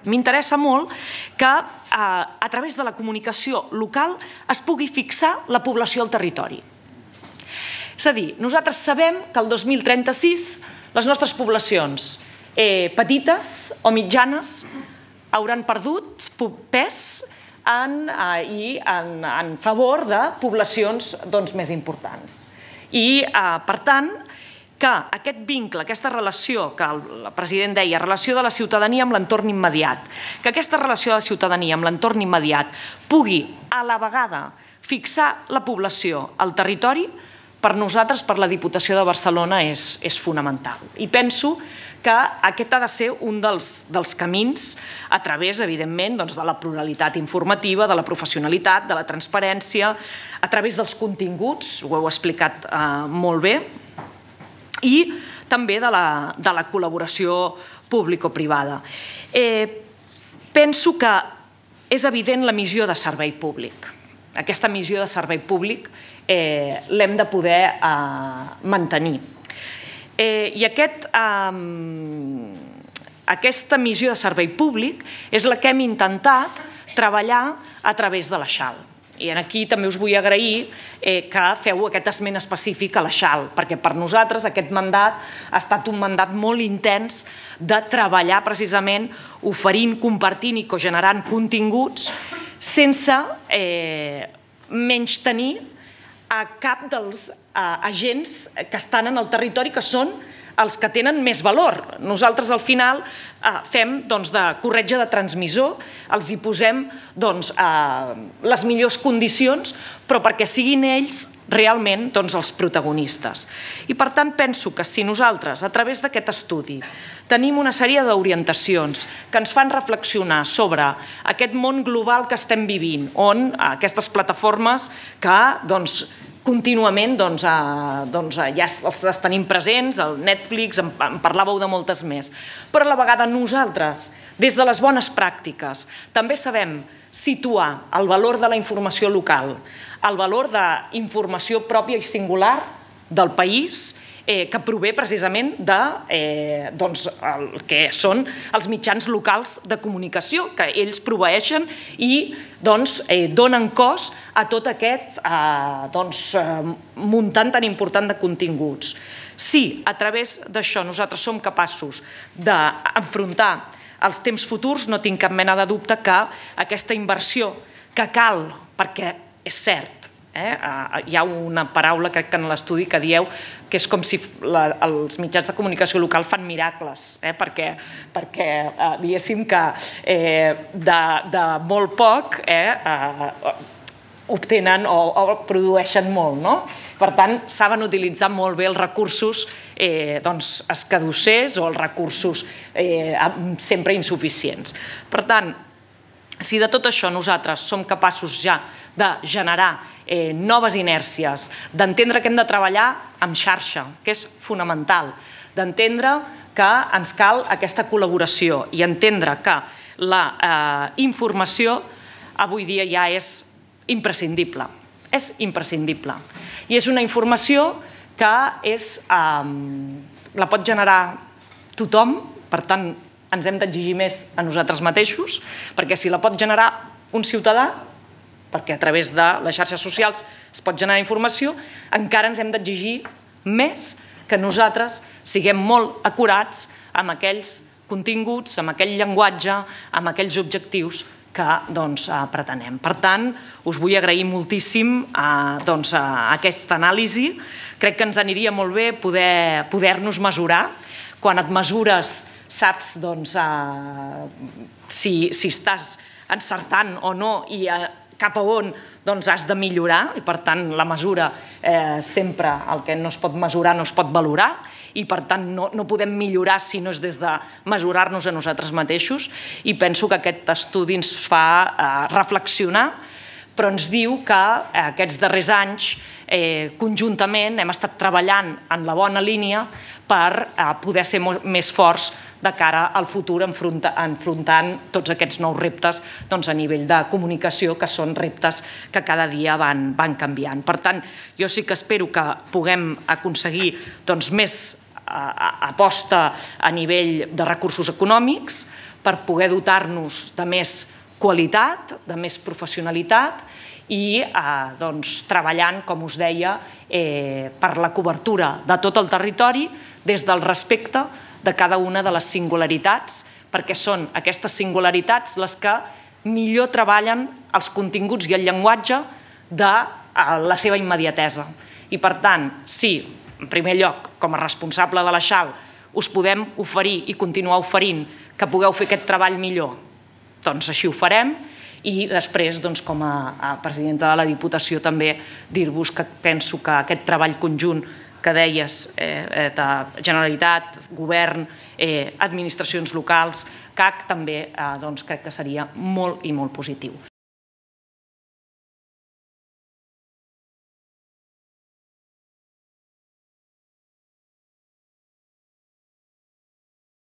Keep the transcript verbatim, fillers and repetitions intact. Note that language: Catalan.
m'interessa molt que a través de la comunicació local es pugui fixar la població al territori. És a dir, nosaltres sabem que el dos mil trenta-sis les nostres poblacions petites o mitjanes hauran perdut pes en favor de poblacions més importants. I, per tant, que aquest vincle, aquesta relació que el president deia, relació de la ciutadania amb l'entorn immediat, que aquesta relació de la ciutadania amb l'entorn immediat pugui a la vegada fixar la població al territori, per nosaltres, per la Diputació de Barcelona, és fonamental. I penso que aquest ha de ser un dels camins a través, evidentment, de la pluralitat informativa, de la professionalitat, de la transparència, a través dels continguts, ho heu explicat molt bé, i també de la col·laboració público-privada. Penso que és evident la missió de servei públic. Aquesta missió de servei públic l'hem de poder mantenir. I aquesta missió de servei públic és la que hem intentat treballar a través de la Xal. I aquí també us vull agrair que feu aquest esment específic a la Xal, perquè per nosaltres aquest mandat ha estat un mandat molt intens de treballar precisament oferint, compartint i cogenerant continguts sense menystenir a cap dels agents que estan en el territori, que són els que tenen més valor. Nosaltres, al final, fem de corretja de transmissor, els hi posem les millors condicions, però perquè siguin ells realment els protagonistes. I, per tant, penso que si nosaltres, a través d'aquest estudi, tenim una sèrie d'orientacions que ens fan reflexionar sobre aquest món global que estem vivint, on aquestes plataformes que contínuament ja els tenim presents, el Netflix, en parlàveu de moltes més, però a la vegada nosaltres, des de les bones pràctiques, també sabem situar el valor de la informació local, el valor d'informació pròpia i singular del país, que prové precisament del que són els mitjans locals de comunicació, que ells proveeixen i donen cos a tot aquest muntant tan important de continguts. Si a través d'això nosaltres som capaços d'enfrontar els temps futurs, no tinc cap mena de dubte que aquesta inversió que cal, perquè és cert, hi ha una paraula, crec que en l'estudi, que dieu que és com si els mitjans de comunicació local fan miracles, perquè diguéssim que de molt poc obtenen o produeixen molt. Per tant, saben utilitzar molt bé els recursos escadussers o els recursos sempre insuficients. Per tant, si de tot això nosaltres som capaços ja de generar noves inèrcies, d'entendre que hem de treballar en xarxa, que és fonamental, d'entendre que ens cal aquesta col·laboració i entendre que la informació avui dia ja és imprescindible. És imprescindible. I és una informació que la pot generar tothom, per tant, ens hem d'exigir més a nosaltres mateixos, perquè si la pot generar un ciutadà, perquè a través de les xarxes socials es pot generar informació, encara ens hem d'exigir més que nosaltres siguem molt acurats amb aquells continguts, amb aquell llenguatge, amb aquells objectius que pretenem. Per tant, us vull agrair moltíssim aquesta anàlisi. Crec que ens aniria molt bé poder-nos mesurar. Quan et mesures saps si estàs encertant o no i cap a on has de millorar, i per tant la mesura sempre, el que no es pot mesurar no es pot valorar, i per tant no podem millorar si no és des de mesurar-nos a nosaltres mateixos, i penso que aquest estudi ens fa reflexionar, però ens diu que aquests darrers anys conjuntament hem estat treballant en la bona línia per poder ser més forts de cara al futur enfrontant tots aquests nous reptes a nivell de comunicació, que són reptes que cada dia van canviant. Per tant, jo sí que espero que puguem aconseguir més aposta a nivell de recursos econòmics, per poder dotar-nos de més qualitat, de més professionalitat i treballant, com us deia, per la cobertura de tot el territori des del respecte de cada una de les singularitats, perquè són aquestes singularitats les que millor treballen els continguts i el llenguatge de la seva immediatesa. I per tant, si, en primer lloc, com a responsable de la X A L, us podem oferir i continuar oferint que pugueu fer aquest treball millor, doncs així ho farem. I després, com a presidenta de la Diputació, també dir-vos que penso que aquest treball conjunt que deies de Generalitat, Govern, administracions locals, C A C, també crec que seria molt i molt positiu.